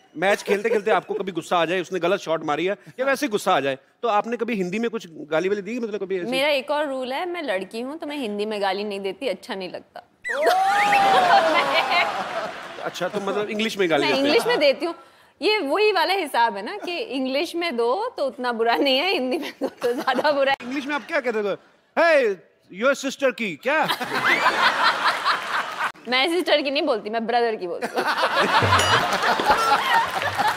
Match खेलते खेलते आपको कभी गुस्सा आ जाए, उसने गलत शॉट मारी है या वैसे गुस्सा आ जाए, तो आपने कभी हिंदी में कुछ गाली वाली दी, मतलब कभी ऐसी? मेरा एक और रूल है, मैं लड़की हूँ तो मैं हिंदी में गाली नहीं देती, अच्छा नहीं लगता। अच्छा, तो मतलब इंग्लिश में गाली मैं देते हैं? इंग्लिश में देती हूँ। ये वही वाला हिसाब है ना कि इंग्लिश में दो तो उतना बुरा नहीं है, हिंदी में दो तो ज्यादा बुरा है। इंग्लिश में आप क्या कहते हो? हे योर सिस्टर की क्या? मैं सिस्टर की नहीं बोलती, मैं ब्रदर की बोलती हूँ।